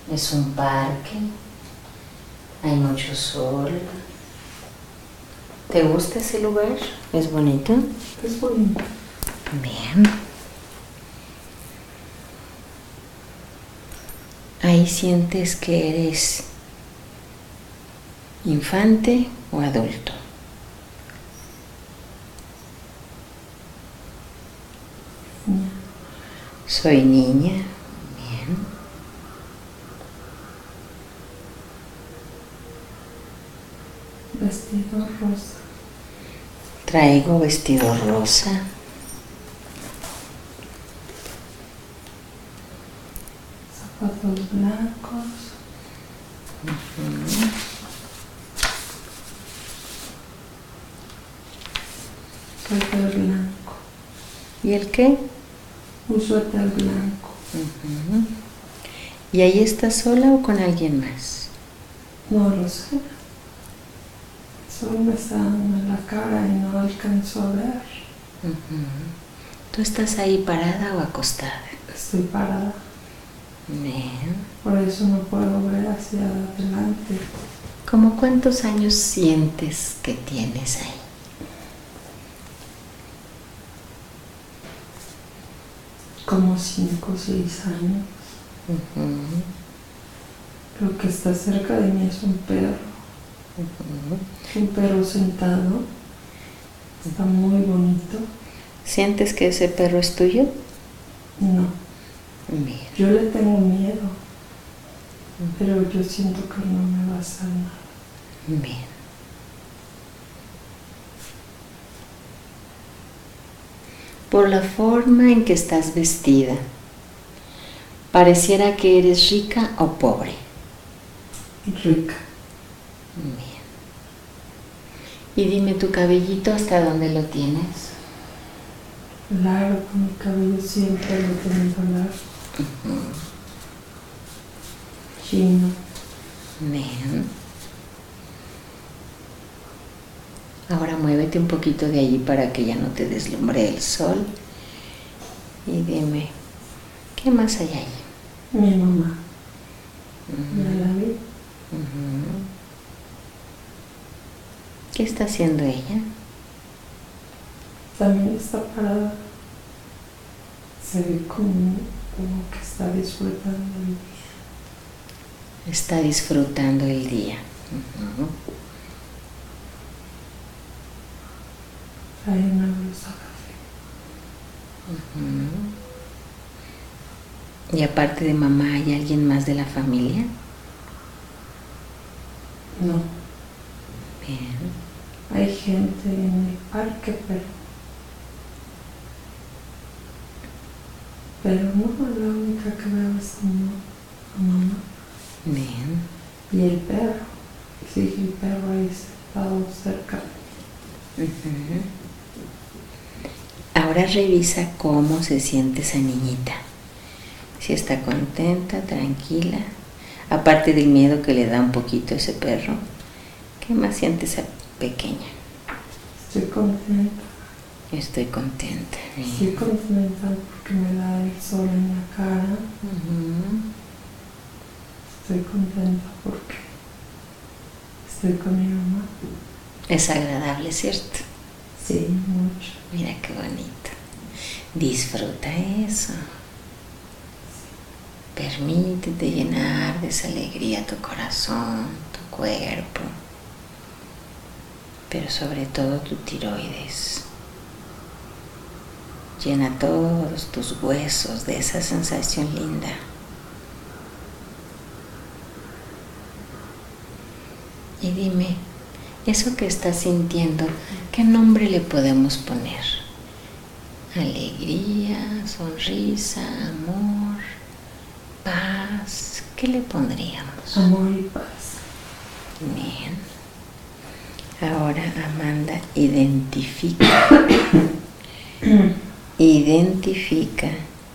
Es un parque, hay mucho sol. ¿Te gusta ese lugar? ¿Es bonito? Es bonito. Bien. Ahí sientes que eres infante o adulto. Soy niña. Bien. Vestido rosa. Traigo vestido rosa. Zapatos blancos. Suéter blanco. ¿Y el qué? Un suéter blanco. ¿Y ahí estás sola o con alguien más? No lo sé. Solo me está dando en la cara y no alcanzo a ver. ¿Tú estás ahí parada o acostada? Estoy parada. Bien. Por eso no puedo ver hacia adelante. ¿Cómo cuántos años sientes que tienes ahí? Como 5 o 6 años. Lo que está cerca de mí es un perro. Un perro sentado. Está muy bonito. ¿Sientes que ese perro es tuyo? No. Bien. Yo le tengo miedo. Pero yo siento que no me va a hacer nada. Bien. Por la forma en que estás vestida, pareciera que eres rica o pobre. Rica. Bien. Y dime, ¿tu cabellito hasta dónde lo tienes? Largo, mi cabello siempre lo he tenido largo. Chino. Bien. Ahora muévete un poquito de allí para que ya no te deslumbre el sol. Y dime, ¿qué más hay ahí? Mi mamá. Ya la vi. ¿Qué está haciendo ella? También está parada. Se ve como que está disfrutando el día. Está disfrutando el día. Trae una blusa café. Y aparte de mamá, ¿hay alguien más de la familia? No. Bien. Hay gente en el parque, pero no, la única que veo es a mamá. Bien. Y el perro. Sí, el perro ahí sentado cerca. Ahora revisa cómo se siente esa niñita. Si está contenta, tranquila. Aparte del miedo que le da un poquito ese perro, ¿qué más siente esa pequeña? Estoy contenta. Estoy contenta. Estoy contenta porque me da el sol en la cara. Estoy contenta porque estoy con mi mamá. Es agradable, ¿cierto? Sí, mucho. Mira qué bonito. Disfruta eso. Permítete llenar de esa alegría tu corazón, tu cuerpo, pero sobre todo tu tiroides. Llena todos tus huesos de esa sensación linda. Y dime, eso que estás sintiendo, ¿qué nombre le podemos poner? Alegría, sonrisa, amor, paz. ¿Qué le pondríamos? Amor y paz. Bien. Ahora, Amanda, identifica. Identifica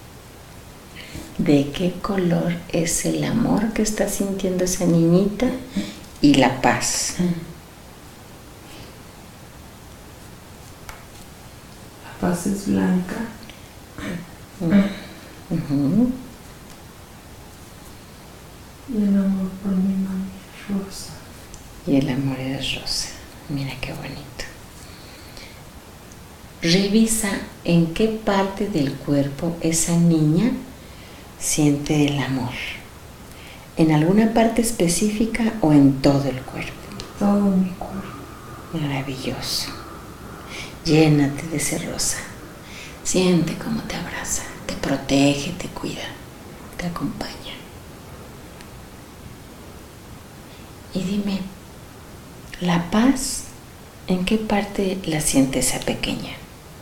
de qué color es el amor que está sintiendo esa niñita y la paz. La paz es blanca. Y el amor por mi mami es rosa. Y el amor es rosa. Mira qué bonito. Revisa en qué parte del cuerpo esa niña siente el amor. ¿En alguna parte específica o en todo el cuerpo? Todo mi cuerpo. Maravilloso. Llénate de ese rosa. Siente cómo te abraza, te protege, te cuida, te acompaña. Y dime, ¿la paz en qué parte la siente esa pequeña?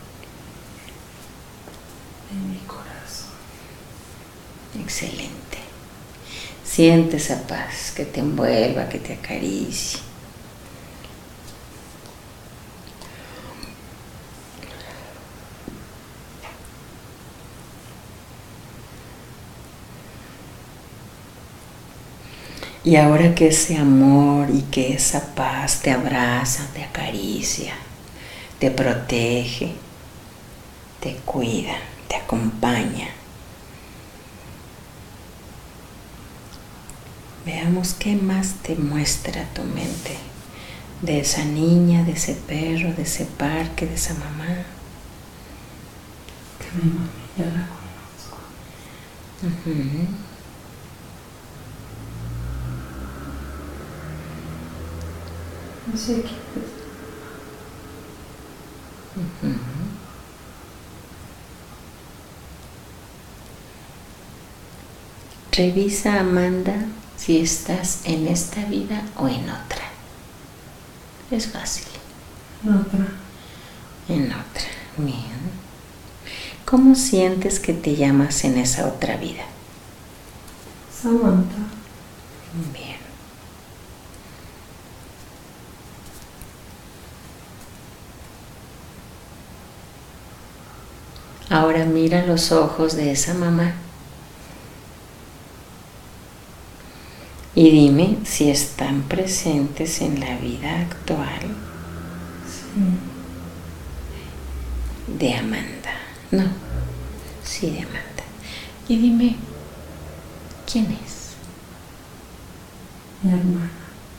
En mi corazón. Excelente. Siente esa paz que te envuelva, que te acaricie. Y ahora que ese amor y que esa paz te abraza, te acaricia, te protege, te cuida, te acompaña. Veamos qué más te muestra tu mente de esa niña, de ese perro, de ese parque, de esa mamá. Que mi mami ya la conozco. No sé quién es. Revisa, Amanda, si estás en esta vida o en otra. Es fácil. En otra. En otra. Bien. ¿Cómo sientes que te llamas en esa otra vida? Samantha. Bien. Ahora mira los ojos de esa mamá y dime si están presentes en la vida actual de Amanda. No, sí, de Amanda. Y dime, ¿quién es? Mi hermana.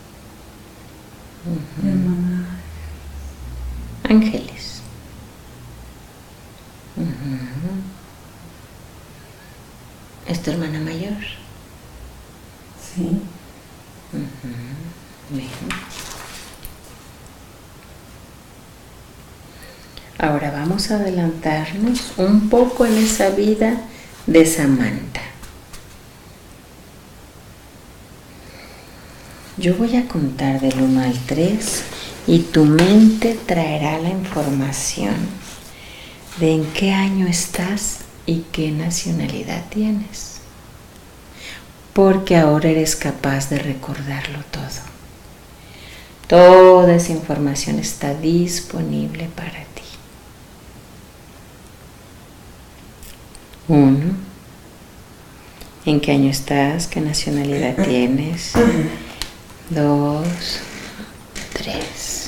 Mi hermana. Ángeles. ¿Es tu hermana mayor? Sí. Bien. Ahora vamos a adelantarnos un poco en esa vida de Samantha. Yo voy a contar del 1 al 3 y tu mente traerá la información de en qué año estás y qué nacionalidad tienes. Porque ahora eres capaz de recordarlo todo. Toda esa información está disponible para ti. 1. ¿En qué año estás? ¿Qué nacionalidad tienes? 2, 3.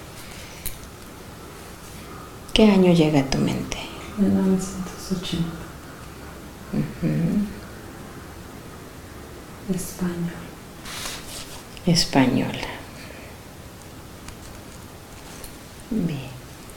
¿Qué año llega a tu mente? 1980. España. Española. Bien.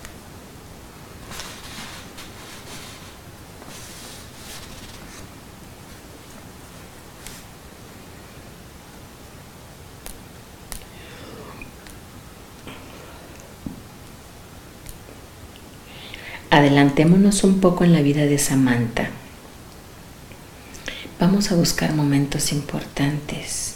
Adelantémonos un poco en la vida de Samantha. Vamos a buscar momentos importantes.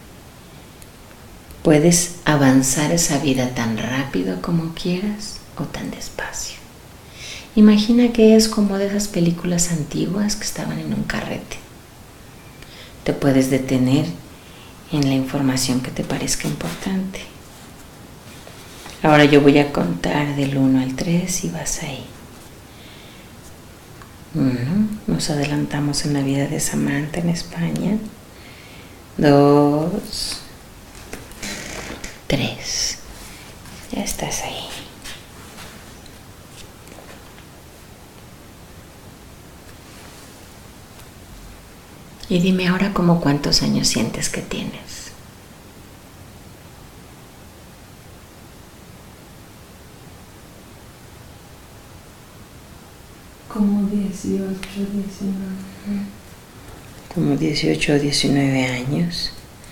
Puedes avanzar esa vida tan rápido como quieras o tan despacio. Imagina que es como de esas películas antiguas que estaban en un carrete. Te puedes detener en la información que te parezca importante. Ahora yo voy a contar del 1 al 3 y vas ahí. 1. Nos adelantamos en la vida de Samantha en España. 2, 3. Ya estás ahí. Y dime ahora como cuántos años sientes que tienes. Como 18, 19. Como 18 o 19 años.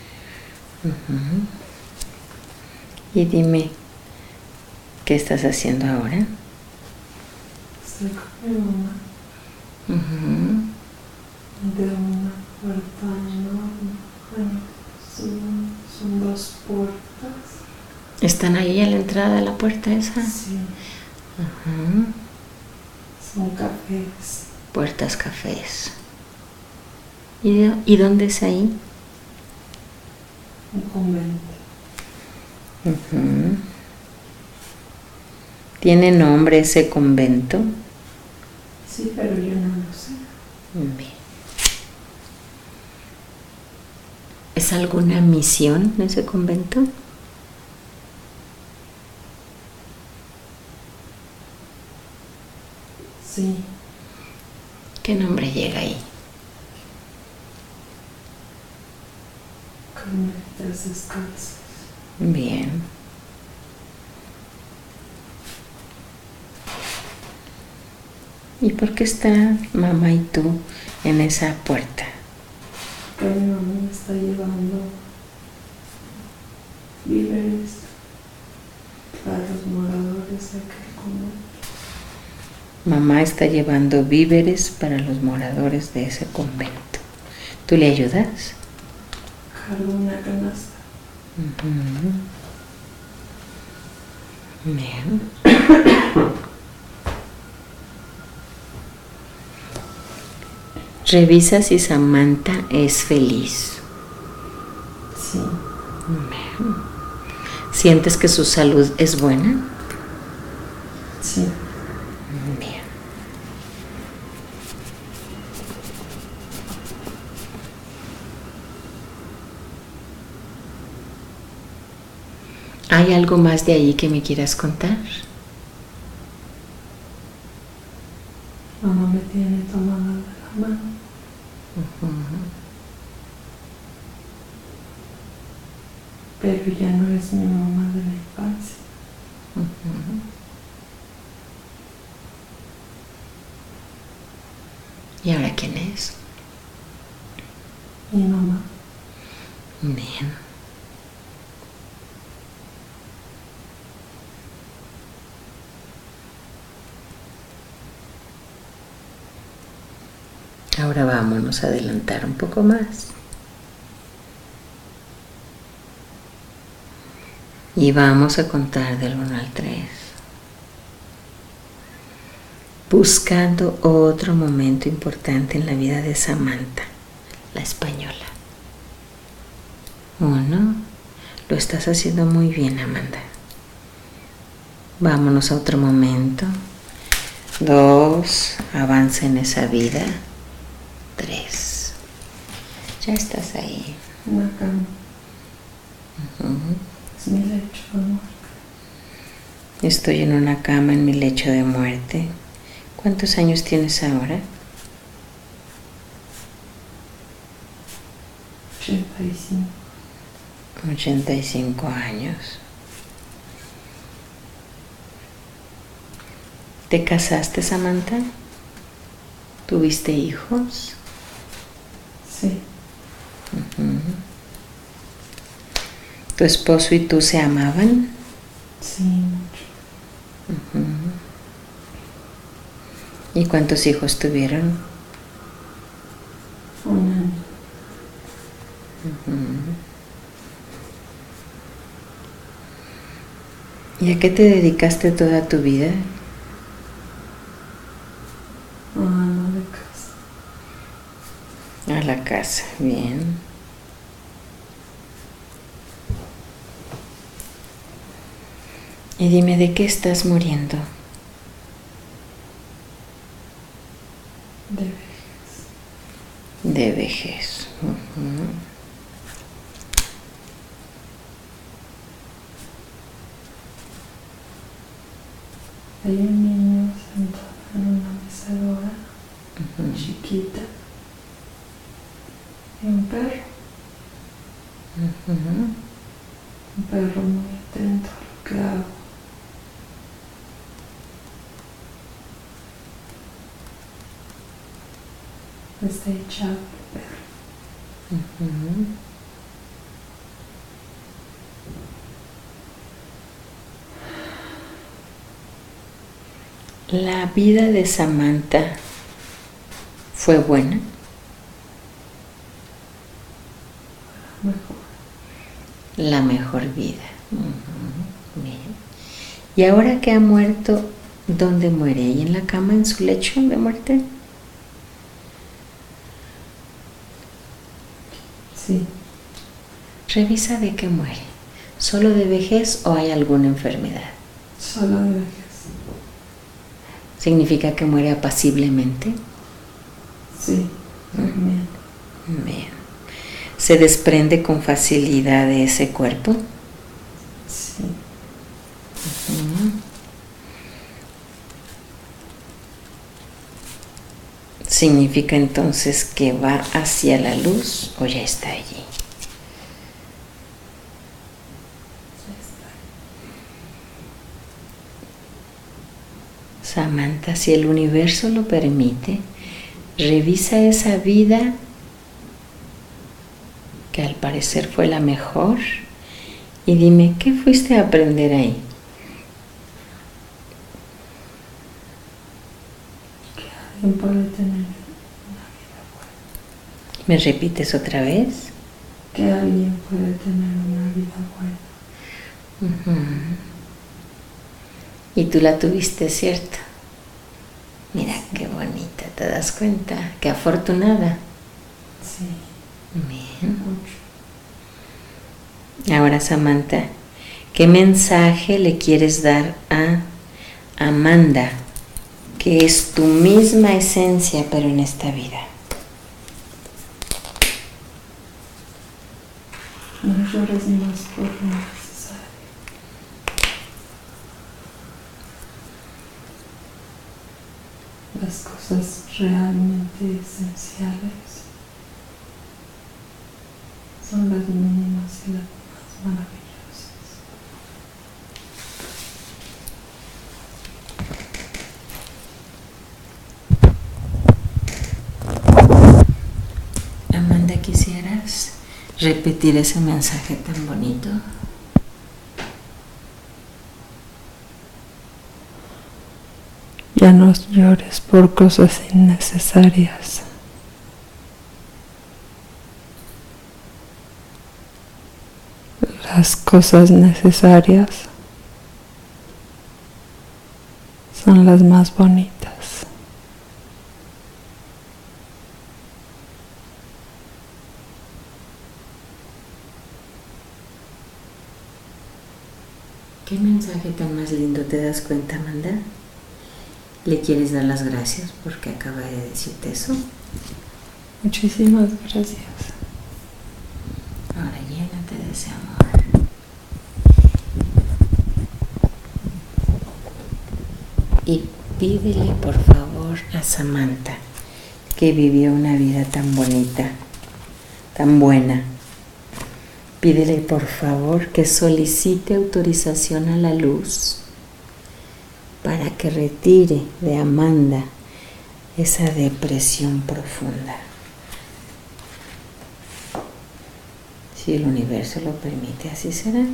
Y dime, ¿qué estás haciendo ahora? Estoy con mi mamá. De una puerta enorme. Bueno, son 2 puertas. ¿Están ahí a la entrada de la puerta esa? Sí. Son cafés. Puertas cafés. ¿Y dónde es ahí? Un convento. ¿Tiene nombre ese convento? Sí, pero yo no lo sé. Bien. ¿Es alguna misión ese convento? Sí. ¿Qué nombre llega ahí? Carmelitas descalzas. Bien. ¿Y por qué está mamá y tú en esa puerta? Que mi mamá me está llevando víveres para los moradores de aquel convento. Mamá está llevando víveres para los moradores de ese convento. ¿Tú le ayudas? Cargo una canasta. Bien. Revisa si Samantha es feliz. Sí. Bien. ¿Sientes que su salud es buena? Sí. Bien. ¿Hay algo más de ahí que me quieras contar? Mamá me tiene tomada de la mano. Pero ya no es mi mamá de la infancia. ¿Y ahora quién es? Mi mamá. Bien. Ahora vámonos a adelantar un poco más. Y vamos a contar del 1 al 3. Buscando otro momento importante en la vida de Samantha, la española. 1. Lo estás haciendo muy bien, Amanda. Vámonos a otro momento. 2. Avanza en esa vida. 3. Ya estás ahí. Una cama. Es mi lecho de muerte. Estoy en una cama en mi lecho de muerte. ¿Cuántos años tienes ahora? 85. 85 años. ¿Te casaste, Samantha? ¿Tuviste hijos? Sí. ¿Tu esposo y tú se amaban? Sí, mucho. ¿Y cuántos hijos tuvieron? Un año. ¿Y a qué te dedicaste toda tu vida? Ama de casa. A la casa, bien. Y dime, ¿de qué estás muriendo? De vejez. De vejez. Hay un niño sentado en una mecedora chiquita Un perro muy atento a lo que hago. Está echado el perro. La vida de Samantha fue buena. Mejor. La mejor vida. Bien. Y ahora que ha muerto, ¿dónde muere? ¿Ahí en la cama, en su lecho de muerte? Sí. Revisa de qué muere. ¿Solo de vejez o hay alguna enfermedad? Solo de vejez. ¿Significa que muere apaciblemente? Sí, bien. Bien. ¿Se desprende con facilidad de ese cuerpo? Sí. ¿Significa entonces que va hacia la luz o ya está allí? Samantha, si el universo lo permite, revisa esa vida que al parecer fue la mejor y dime, ¿qué fuiste a aprender ahí? Que alguien puede tener una vida buena. ¿Me repites otra vez? Que alguien puede tener una vida buena. Y tú la tuviste, ¿cierto? Mira qué bonita, ¿te das cuenta? Qué afortunada. Sí. Bien. Mucho. Ahora, Samantha, ¿qué mensaje le quieres dar a Amanda, que es tu misma esencia, pero en esta vida? No llores más por lo necesario. Las cosas realmente esenciales son las mínimas y las más maravillosas. Amanda, ¿quisieras repetir ese mensaje tan bonito? Ya no llores por cosas innecesarias. Las cosas necesarias son las más bonitas. ¿Qué mensaje tan más lindo? ¿Te das cuenta, Amanda? ¿Le quieres dar las gracias porque acaba de decirte eso? Muchísimas gracias. Ahora llénate de ese amor. Y pídele por favor a Samantha, que vivió una vida tan bonita, tan buena. Pídele por favor que solicite autorización a la luz para que retire de Amanda esa depresión profunda. Si el universo lo permite, así será.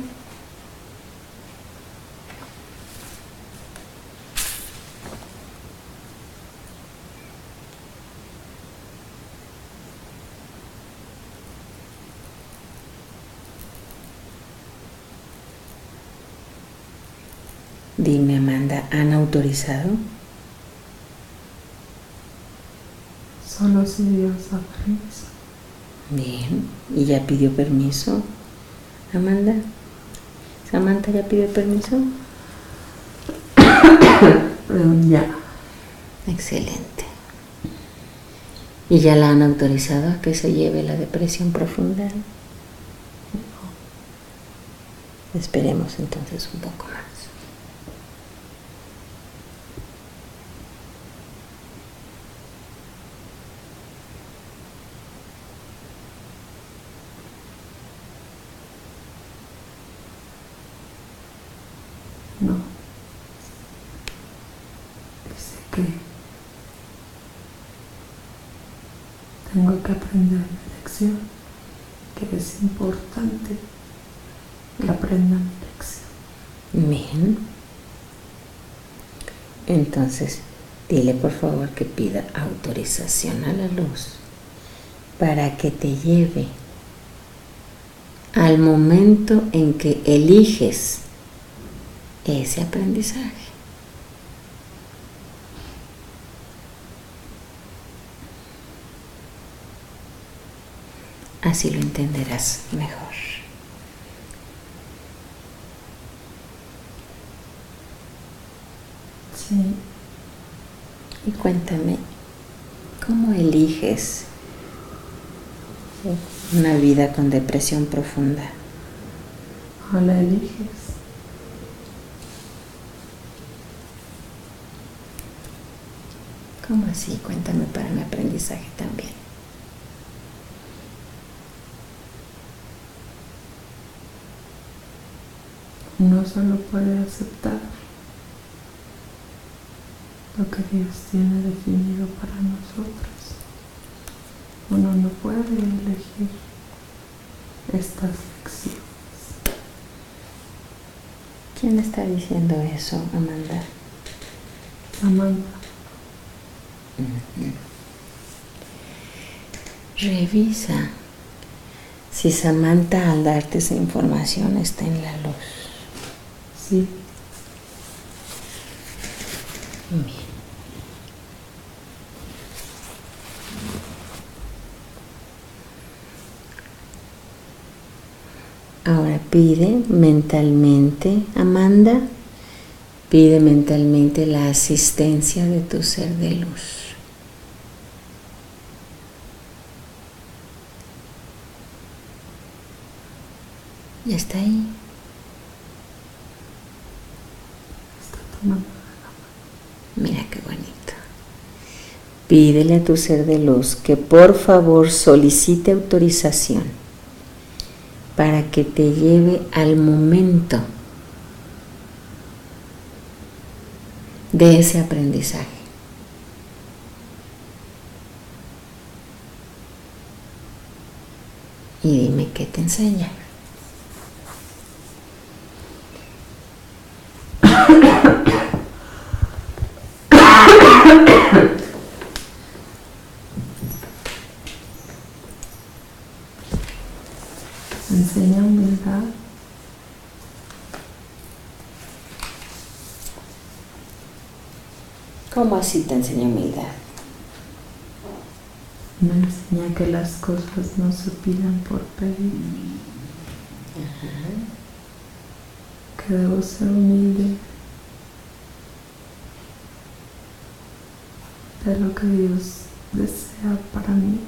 Dime, Amanda, ¿han autorizado? Solo si Dios da permiso. Bien, ¿y ya pidió permiso, Amanda? ¿Samantha ya pidió permiso? Ya. Excelente. ¿Y ya la han autorizado a que se lleve la depresión profunda? Esperemos entonces un poco más. No. Dice que tengo que aprender mi lección, que es importante que aprenda mi lección. Bien. Entonces, dile por favor que pida autorización a la luz para que te lleve al momento en que eliges ese aprendizaje. Así lo entenderás mejor. Sí. Y cuéntame, ¿cómo eliges una vida con depresión profunda? ¿O la eliges? ¿Cómo así? Cuéntame para mi aprendizaje también. Uno solo puede aceptar lo que Dios tiene definido para nosotros. Uno no puede elegir estas lecciones. ¿Quién está diciendo eso, Amanda? Amanda. Revisa si Samantha al darte esa información está en la luz. Sí. Bien. Ahora pide mentalmente, Amanda, pide mentalmente la asistencia de tu ser de luz. Ya está ahí. Está tomando. Mira qué bonito. Pídele a tu ser de luz que por favor solicite autorización para que te lleve al momento de ese aprendizaje. Y dime qué te enseña. Me enseña humildad. ¿Cómo así te enseña humildad? Me enseña que las cosas no se piden por pedir. Que debo ser humilde de lo que Dios desea para mí.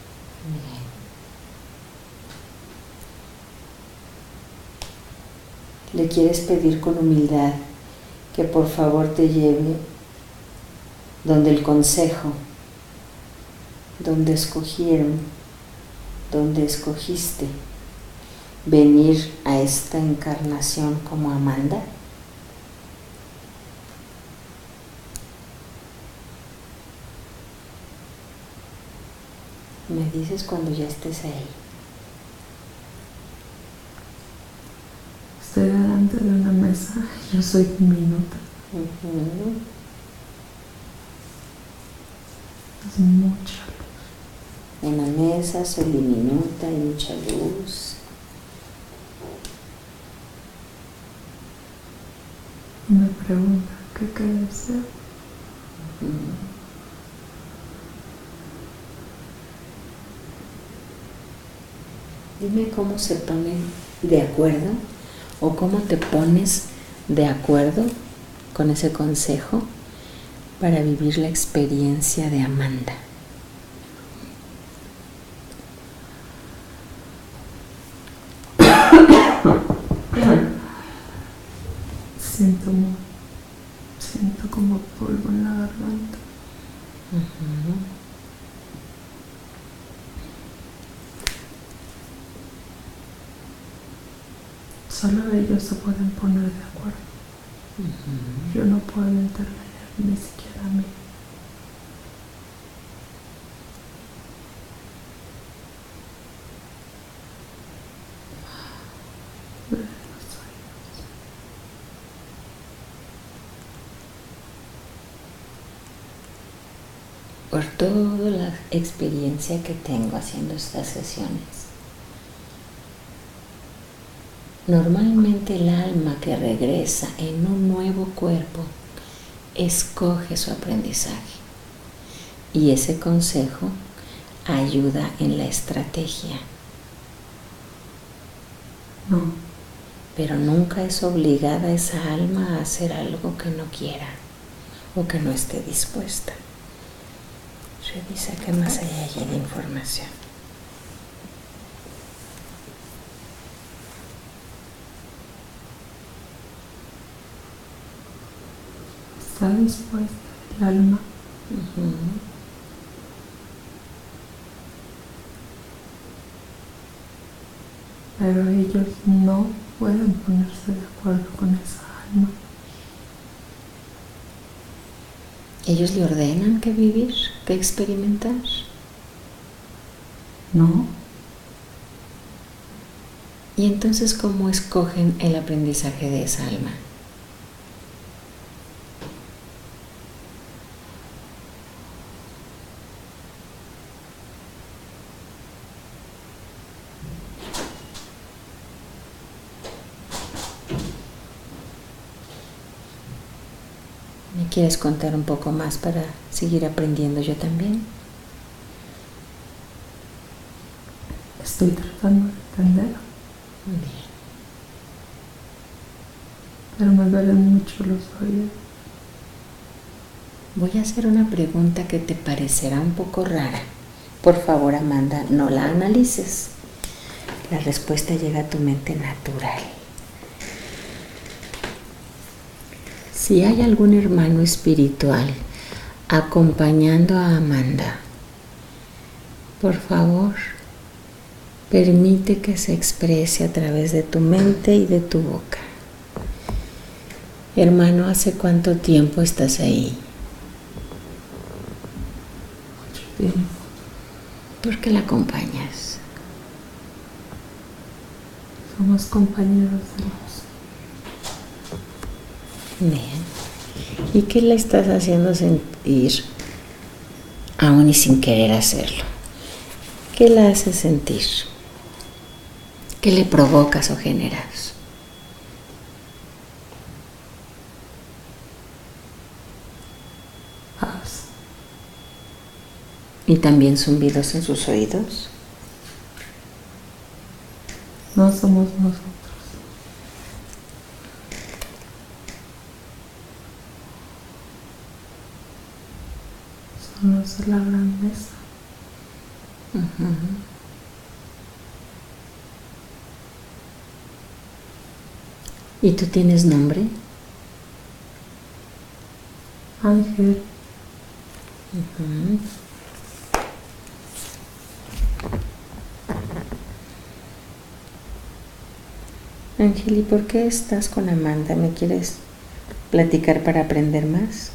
Le quieres pedir con humildad que por favor te lleve donde el consejo, donde escogieron, donde escogiste venir a esta encarnación como Amanda. Me dices cuando ya estés ahí. Estoy delante de una mesa, yo soy diminuta. Es mucha luz. Una mesa, soy diminuta, hay mucha luz. Y me pregunta, ¿qué deseo? Dime cómo se ponen de acuerdo o cómo te pones de acuerdo con ese consejo para vivir la experiencia de Amanda. Siento como polvo en la garganta. Solo ellos se pueden poner de acuerdo. Yo no puedo entenderla ni siquiera a mí. Por toda la experiencia que tengo haciendo estas sesiones, normalmente el alma que regresa en un nuevo cuerpo escoge su aprendizaje y ese consejo ayuda en la estrategia. No. Pero nunca es obligada esa alma a hacer algo que no quiera o que no esté dispuesta. Revisa qué más hay allí de información. Está dispuesta el alma. Pero ellos no pueden ponerse de acuerdo con esa alma. ¿Ellos le ordenan qué vivir, qué experimentar? No. ¿Y entonces cómo escogen el aprendizaje de esa alma? ¿Me quieres contar un poco más para seguir aprendiendo yo también? Estoy tratando de entender. Muy bien. Pero me duelen mucho los oídos. Voy a hacer una pregunta que te parecerá un poco rara. Por favor, Amanda, no la analices. La respuesta llega a tu mente natural. Si hay algún hermano espiritual acompañando a Amanda, por favor, permite que se exprese a través de tu mente y de tu boca. Hermano, ¿hace cuánto tiempo estás ahí? Mucho tiempo. ¿Por qué la acompañas? Somos compañeros de luz. Bien. ¿Y qué le estás haciendo sentir, aún y sin querer hacerlo? ¿Qué la haces sentir? ¿Qué le provocas o generas? Paz. ¿Y también zumbidos en sus oídos? No somos nosotros. Son los de la gran mesa. ¿Y tú tienes nombre? Ángel. Ángel, ¿y por qué estás con Amanda? ¿Me quieres platicar para aprender más?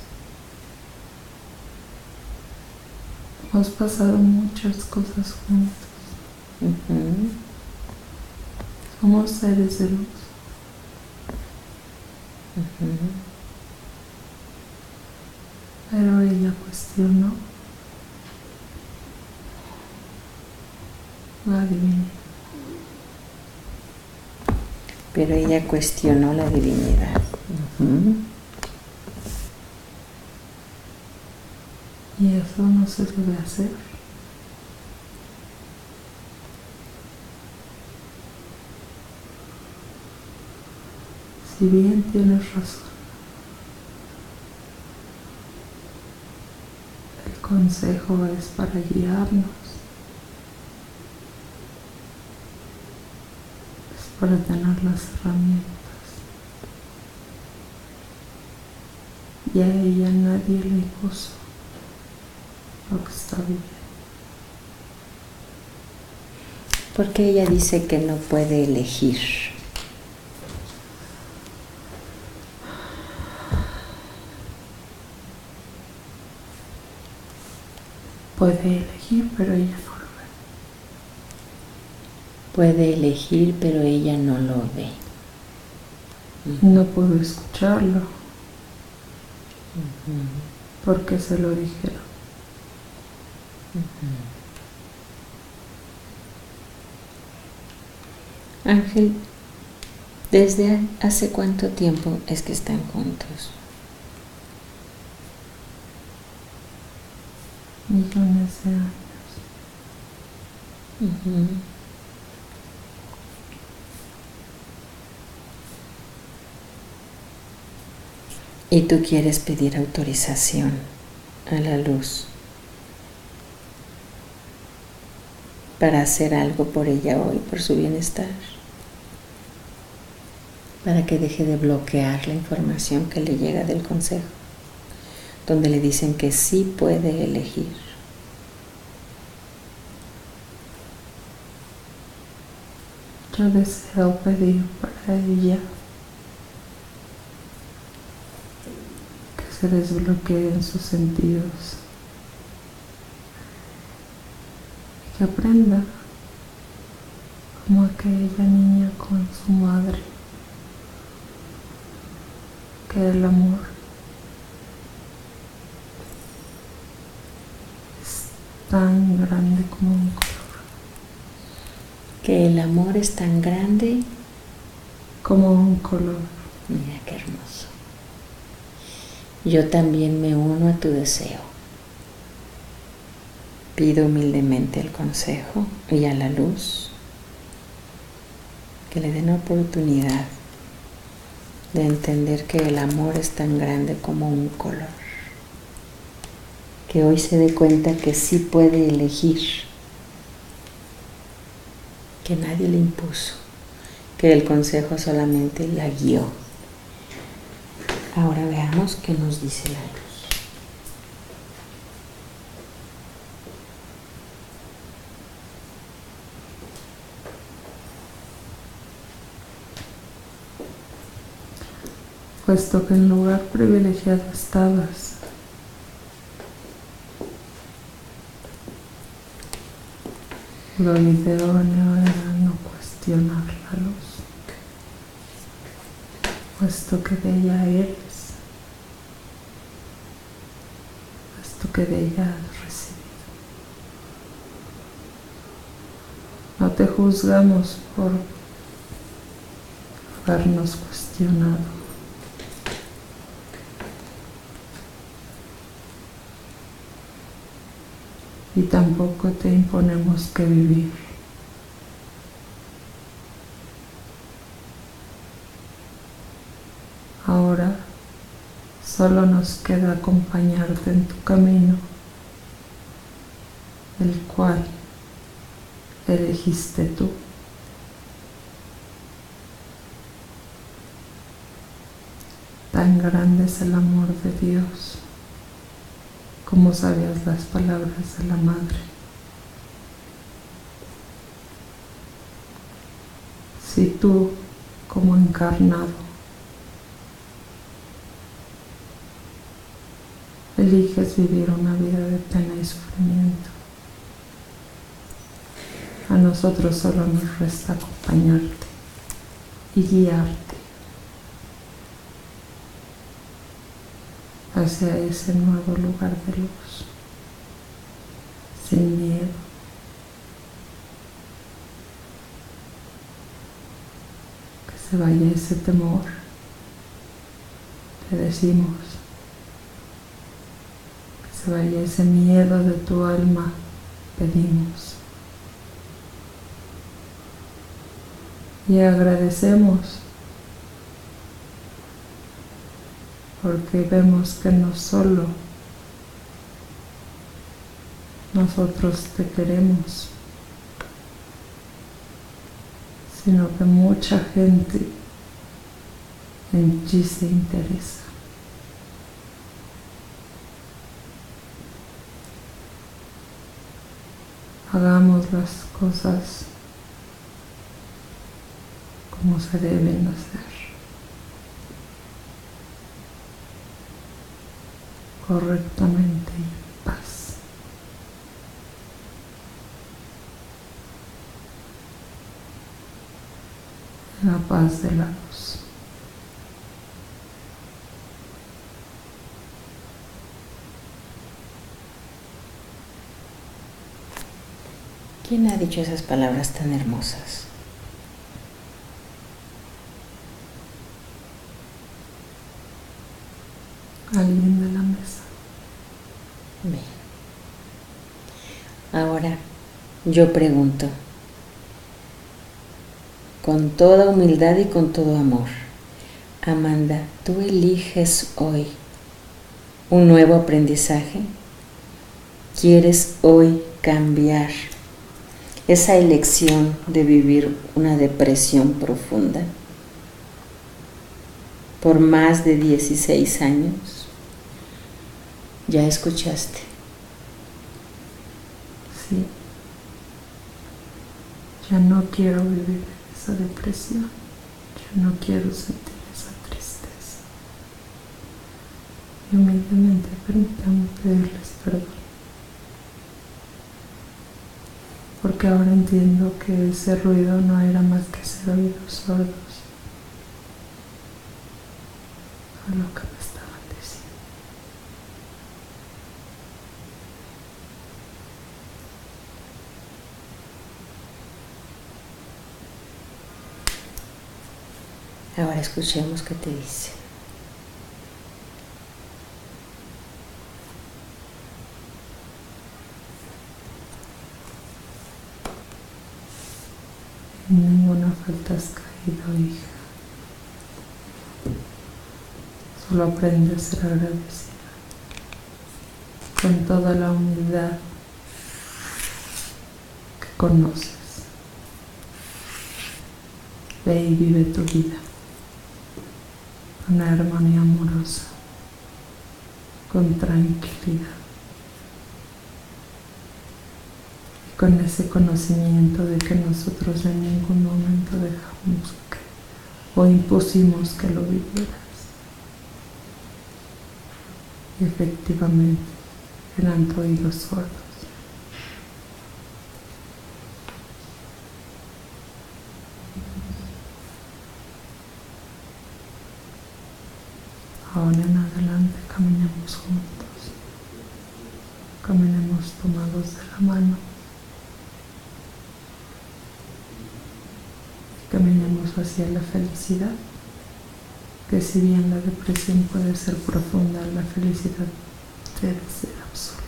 Hemos pasado muchas cosas juntos. Somos seres de luz. Pero ella cuestionó la divinidad. Pero ella cuestionó la divinidad. Y eso no se debe hacer. Si bien tienes razón, el consejo es para guiarnos, es para tener las herramientas. Y a ella nadie le impuso lo que está bien. Porque ella dice que no puede elegir. Puede elegir, pero ella no lo ve. Puede elegir, pero ella no lo ve. No pudo escucharlo porque se lo dijeron. Ángel, ¿desde hace cuánto tiempo es que están juntos? Millones de años. Y tú quieres pedir autorización a la luz para hacer algo por ella hoy, por su bienestar, para que deje de bloquear la información que le llega del consejo, donde le dicen que sí puede elegir. Yo deseo pedir para ella que se desbloqueen sus sentidos y que aprenda como aquella niña con su madre, que el amor es tan grande como un color. Que el amor es tan grande como un color. Mira qué hermoso. Yo también me uno a tu deseo. Pido humildemente el consejo y a la luz que le den oportunidad de entender que el amor es tan grande como un color. Que hoy se dé cuenta que sí puede elegir, que nadie le impuso, que el consejo solamente la guió. Ahora veamos qué nos dice la luz. Puesto que en lugar privilegiado estabas, lo idóneo era no cuestionar la luz, puesto que de ella eres, puesto que de ella has recibido. No te juzgamos por habernos cuestionado. Y tampoco te imponemos que vivir. Ahora solo nos queda acompañarte en tu camino, el cual elegiste tú. Tan grande es el amor de Dios, como sabías las palabras de la madre. Si tú, como encarnado, eliges vivir una vida de pena y sufrimiento, a nosotros solo nos resta acompañarte y guiarte hacia ese nuevo lugar de luz, sin miedo, que se vaya ese temor, te decimos, que se vaya ese miedo de tu alma, pedimos. Y agradecemos porque vemos que no solo nosotros te queremos, sino que mucha gente en ti se interesa. Hagamos las cosas como se deben hacer, correctamente y en paz. en la paz de la luz. ¿Quién ha dicho esas palabras tan hermosas? Alguien de la mesa. Bien. Ahora yo pregunto, con toda humildad y con todo amor, Amanda, ¿tú eliges hoy un nuevo aprendizaje? ¿Quieres hoy cambiar esa elección de vivir una depresión profunda por más de 16 años? ¿Ya escuchaste? Sí. Ya no quiero vivir esa depresión. Ya no quiero sentir esa tristeza. Y humildemente permítame pedirles perdón. Porque ahora entiendo que ese ruido no era más que ser oídos sordos a lo que me estaban diciendo. Ahora escuchemos qué te dice. En ninguna falta has caído, hija. Solo aprende a ser agradecida. Con toda la humildad que conoces. Ve y vive tu vida. Con una armonía amorosa. Con tranquilidad. Con ese conocimiento de que nosotros en ningún momento dejamos o impusimos que lo vivieras. Y efectivamente eran oídos sordos. Ahora en adelante caminemos juntos. Caminemos tomados de la mano. Caminemos hacia la felicidad, que si bien la depresión puede ser profunda, la felicidad debe ser absoluta.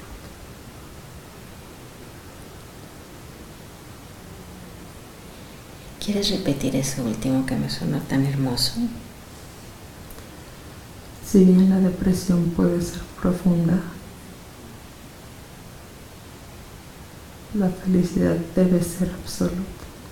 ¿Quieres repetir eso último que me sonó tan hermoso? Si bien la depresión puede ser profunda, la felicidad debe ser absoluta.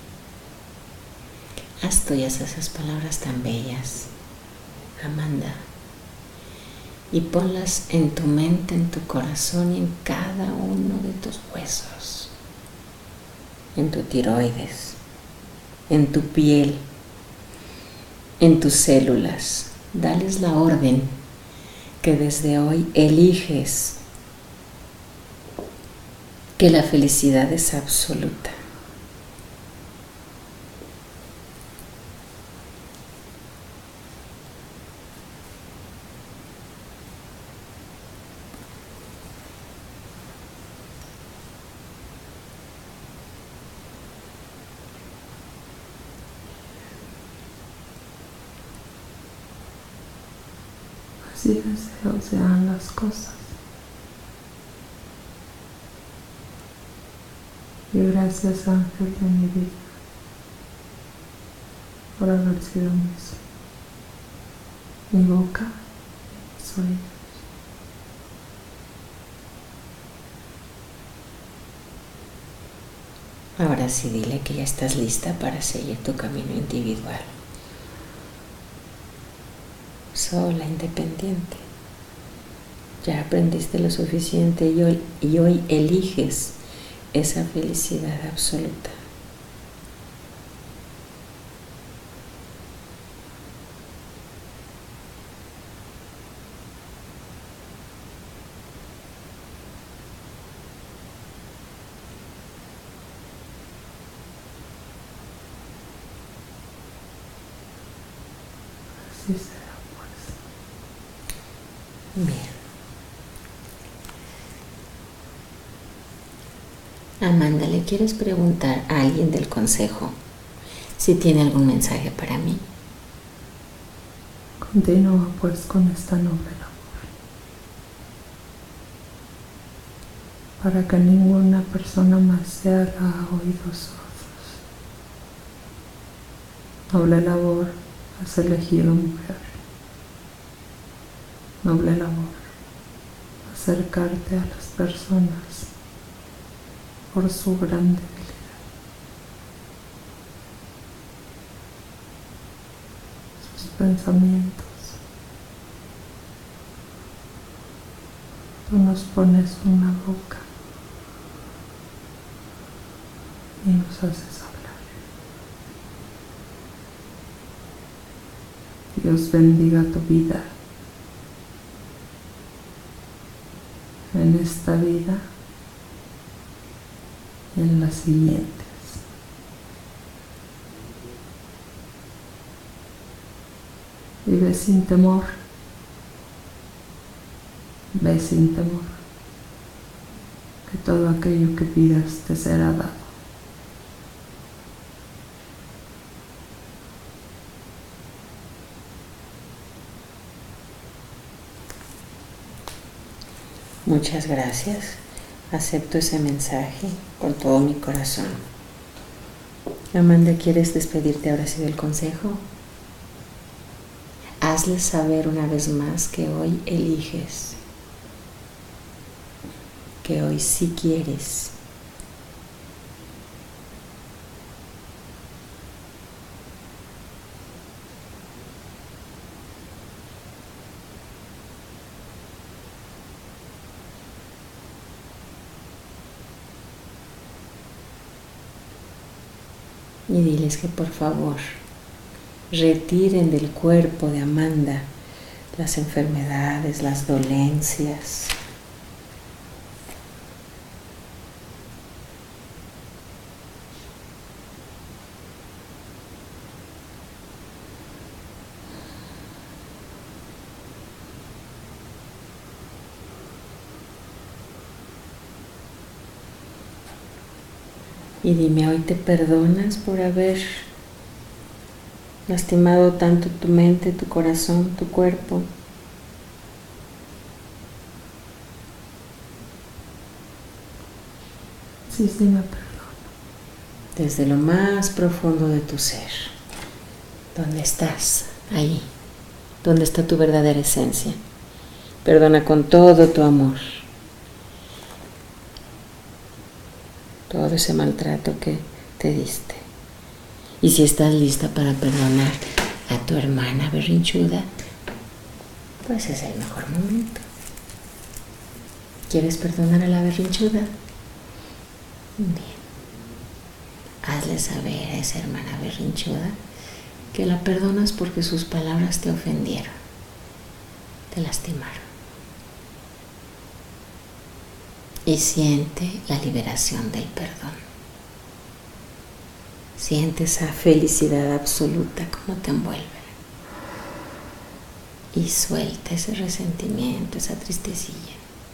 Haz tuyas esas palabras tan bellas, Amanda, y ponlas en tu mente, en tu corazón y en cada uno de tus huesos, en tu tiroides, en tu piel, en tus células. Dales la orden que desde hoy eliges que la felicidad es absoluta. Así deseo sean las cosas. Y gracias, ángel de mi vida, por haber sido mi boca y mis oídos. Ahora sí, dile que ya estás lista para seguir tu camino individual, sola, independiente. Ya aprendiste lo suficiente y hoy eliges esa felicidad absoluta. Así sea, pues. Bien. Amanda, ¿le quieres preguntar a alguien del consejo si tiene algún mensaje para mí? Continúa pues con esta noble labor, para que ninguna persona más se haga oídos sordos. Noble labor, has elegido mujer. Noble labor, acercarte a las personas por su gran debilidad. Sus pensamientos. Tú nos pones una boca y nos haces hablar. Dios bendiga tu vida en esta vida y en las siguientes. Vive sin temor, ve sin temor, que todo aquello que pidas te será dado. Muchas gracias. Acepto ese mensaje con todo mi corazón. Amanda, ¿quieres despedirte ahora sí del consejo? Hazle saber una vez más que hoy eliges, que hoy sí quieres. Y diles que por favor retiren del cuerpo de Amanda las enfermedades, las dolencias. Y dime, ¿hoy te perdonas por haber lastimado tanto tu mente, tu corazón, tu cuerpo? Sí, sí me perdono. Desde lo más profundo de tu ser, ¿dónde estás? Ahí, ¿dónde está tu verdadera esencia? Perdona con todo tu amor todo ese maltrato que te diste. Y si estás lista para perdonar a tu hermana berrinchuda, pues es el mejor momento. ¿Quieres perdonar a la berrinchuda? Bien. Hazle saber a esa hermana berrinchuda que la perdonas porque sus palabras te ofendieron, te lastimaron. Y siente la liberación del perdón. Siente esa felicidad absoluta como te envuelve. Y suelta ese resentimiento, esa tristecilla.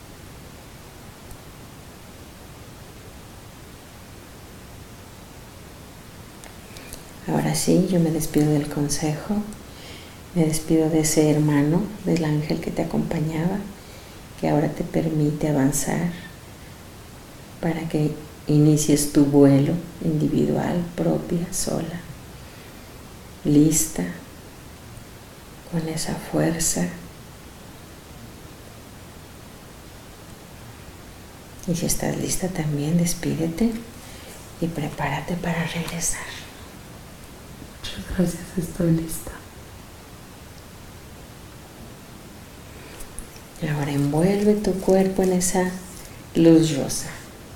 Ahora sí, yo me despido del consejo, me despido de ese hermano, del ángel que te acompañaba, que ahora te permite avanzar para que inicies tu vuelo individual, propia, sola, lista, con esa fuerza. Y si estás lista también, despídete y prepárate para regresar. Muchas gracias, estoy lista. Ahora envuelve tu cuerpo en esa luz rosa.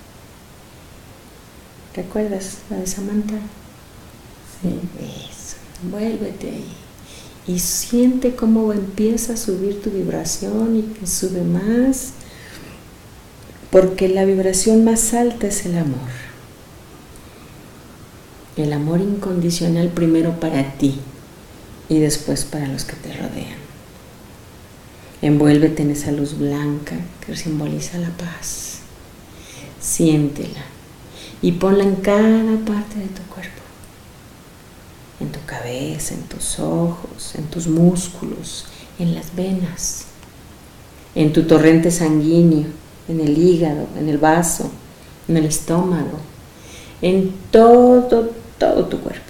¿Recuerdas la de Samantha? Sí. Eso, envuélvete ahí. Y siente cómo empieza a subir tu vibración y que sube más. Porque la vibración más alta es el amor. El amor incondicional primero para ti. y después para los que te rodean. Envuélvete en esa luz blanca que simboliza la paz. Siéntela y ponla en cada parte de tu cuerpo. En tu cabeza, en tus ojos, en tus músculos, en las venas, en tu torrente sanguíneo, en el hígado, en el vaso, en el estómago, en todo tu cuerpo.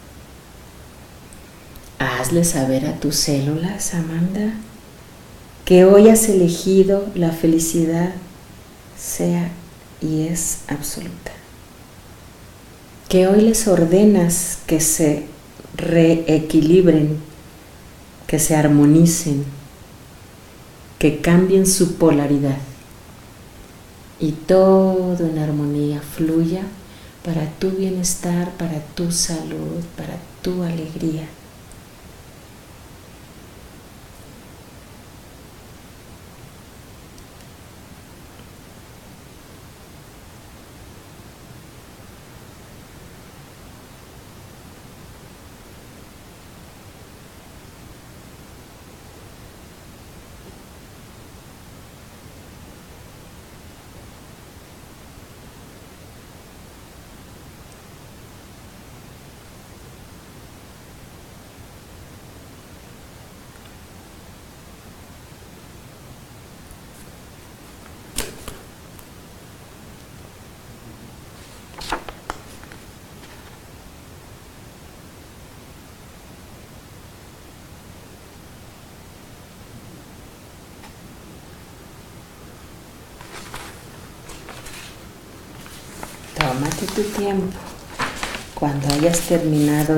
Hazle saber a tus células, Amanda, que hoy has elegido la felicidad sea y es absoluta. Que hoy les ordenas que se reequilibren, que se armonicen, que cambien su polaridad y todo en armonía fluya para tu bienestar, para tu salud, para tu alegría. Tómate tu tiempo. Cuando hayas terminado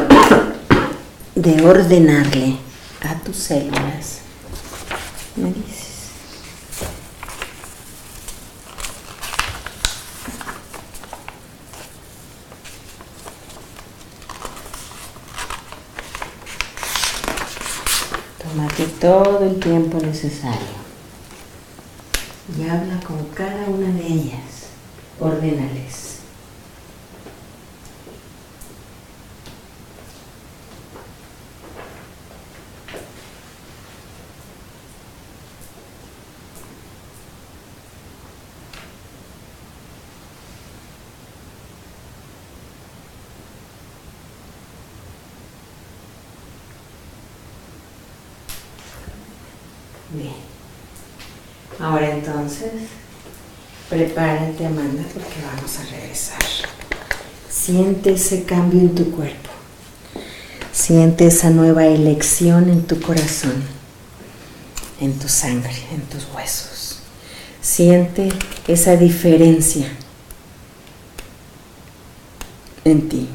de ordenarle a tus células, me dices. Tómate todo el tiempo necesario y habla con cada una de ellas. Ordénales. Bien. Ahora entonces, prepárate, Amanda, porque vamos a regresar. Siente ese cambio en tu cuerpo. Siente esa nueva elección en tu corazón, en tu sangre, en tus huesos. Siente esa diferencia en ti.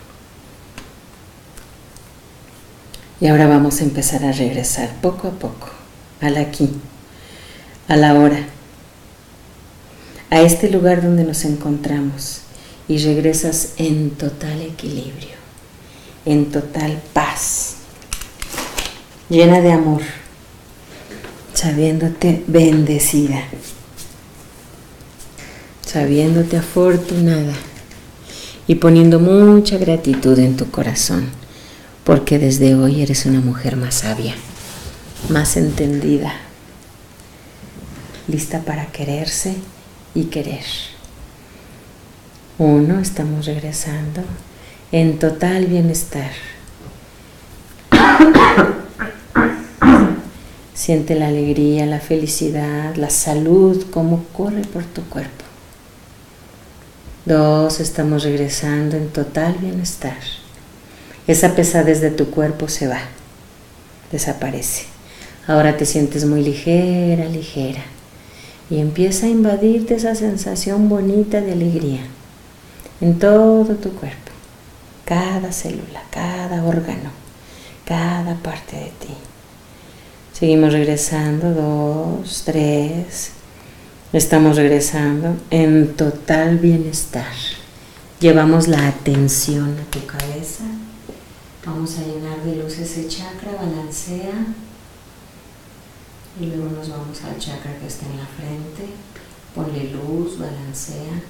Y ahora vamos a empezar a regresar poco a poco al aquí, a la hora, a este lugar donde nos encontramos, y regresas en total equilibrio, en total paz, llena de amor, sabiéndote bendecida, sabiéndote afortunada y poniendo mucha gratitud en tu corazón, porque desde hoy eres una mujer más sabia, más entendida, lista para quererse y querer. 1, estamos regresando en total bienestar. Siente la alegría, la felicidad, la salud, cómo corre por tu cuerpo. 2, estamos regresando en total bienestar. Esa pesadez de tu cuerpo se va, desaparece. Ahora te sientes muy ligera, ligera. Y empieza a invadirte esa sensación bonita de alegría en todo tu cuerpo, cada célula, cada órgano, cada parte de ti. Seguimos regresando, 2, 3. Estamos regresando en total bienestar. Llevamos la atención a tu cabeza. Vamos a llenar de luz ese chakra, balancea. Y luego nos vamos al chakra que está en la frente. Ponle luz, balancea.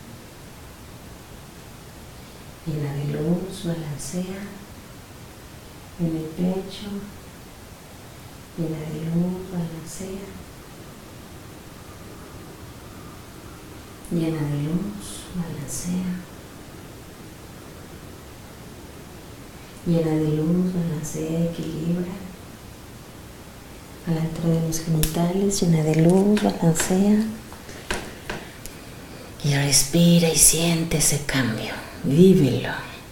Llena de luz, balancea. en el pecho, llena de luz, balancea, llena de luz, balancea, llena de luz, balancea, equilibra. A la altura de los genitales, llena de luz, balancea. Y respira y siente ese cambio, vívelo.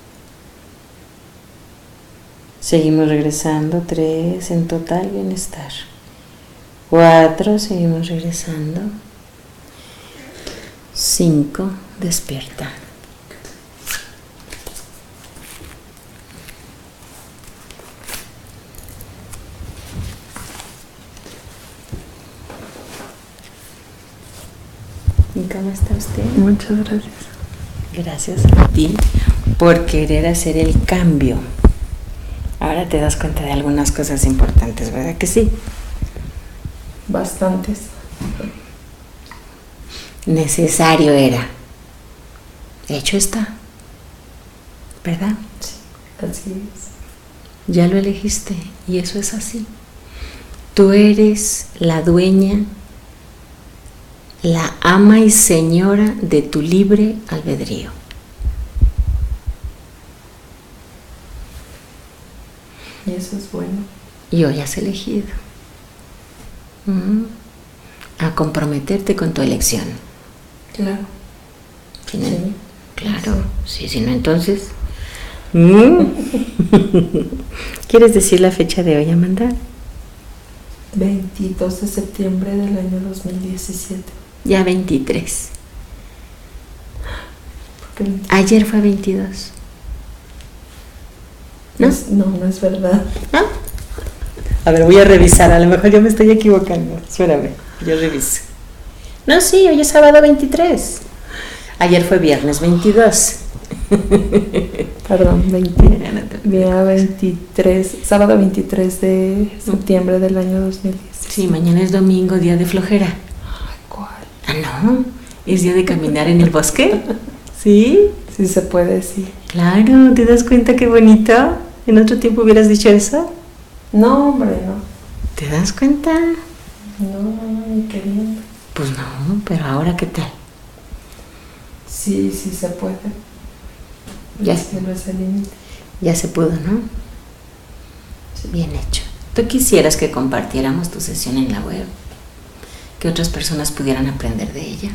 Seguimos regresando, 3 en total bienestar. 4, seguimos regresando. 5, despierta. ¿Y cómo está usted? Muchas gracias. Gracias a ti por querer hacer el cambio. Ahora te das cuenta de algunas cosas importantes, ¿verdad que sí? Bastantes. Necesario era. Hecho está. ¿Verdad? Sí, así es. Ya lo elegiste y eso es así. Tú eres la dueña, la ama y señora de tu libre albedrío. Y eso es bueno. Y hoy has elegido a comprometerte con tu elección. Claro. ¿Sí, no? Sí. Claro, sí, si no, entonces. ¿Quieres decir la fecha de hoy, Amanda? 22 de septiembre del año 2017. Ya 23. ¿Por qué 22? Ayer fue 22. ¿No? No es verdad. ¿No? A ver, voy a revisar, a lo mejor yo me estoy equivocando. Espérame, yo reviso. No, sí, hoy es sábado 23. Ayer fue viernes 22. Perdón, día 23, sábado 23 de septiembre del año 2010. Sí, mañana es domingo, día de flojera. Ay, ¿cuál? Ah, no, es día de caminar en el bosque. ¿Sí? Sí se puede, sí. Claro, ¿te das cuenta qué bonito? ¿En otro tiempo hubieras dicho eso? No, hombre, no. ¿Te das cuenta? No, ni queriendo. Pues no, pero ahora ¿qué tal? Sí se puede. Ya. El cielo es el límite. Ya se pudo, ¿no? Sí. Bien hecho. ¿Tú quisieras que compartiéramos tu sesión en la web? Que otras personas pudieran aprender de ella.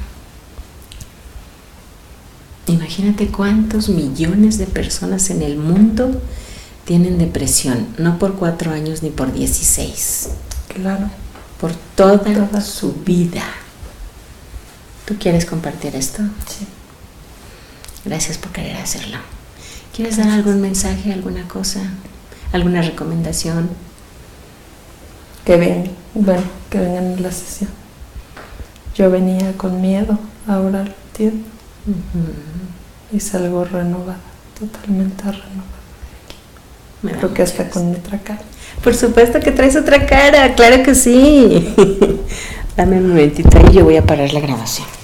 Imagínate cuántos millones de personas en el mundo tienen depresión, no por 4 años ni por 16, Claro. por toda su vida. ¿Tú quieres compartir esto? Sí. Gracias por querer hacerlo. ¿Quieres dar algún mensaje, alguna cosa, alguna recomendación? Que vengan a la sesión. Yo venía con miedo, ahora lo entiendo. Y salgo renovada, totalmente renovada. Creo que hasta con otra cara. Por supuesto que traes otra cara, claro que sí. Dame un momentito y yo voy a parar la grabación.